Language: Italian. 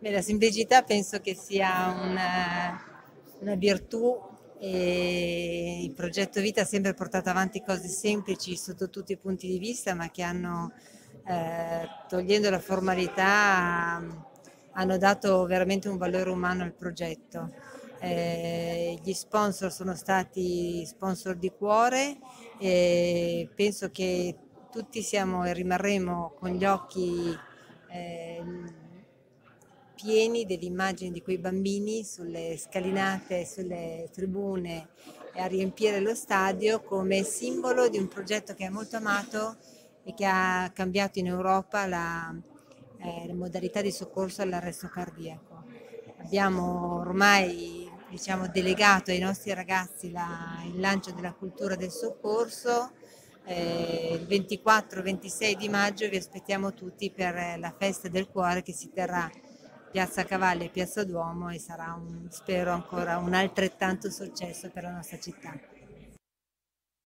Beh, la semplicità penso che sia una virtù e il progetto Vita ha sempre portato avanti cose semplici sotto tutti i punti di vista, ma che hanno, togliendo la formalità, hanno dato veramente un valore umano al progetto. Gli sponsor sono stati sponsor di cuore e penso che tutti siamo e rimarremo con gli occhi eh, pieni delle immagini di quei bambini sulle scalinate, sulle tribune e a riempire lo stadio come simbolo di un progetto che è molto amato e che ha cambiato in Europa le modalità di soccorso all'arresto cardiaco. Abbiamo ormai diciamo, delegato ai nostri ragazzi il lancio della cultura del soccorso. Il 24-26 di maggio vi aspettiamo tutti per la festa del cuore che si terrà Piazza Cavalli e Piazza Duomo e sarà spero ancora un altrettanto successo per la nostra città.